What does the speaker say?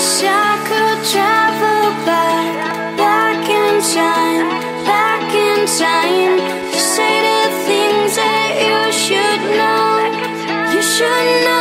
wish I could travel back in time to say the things that you should know. You should know.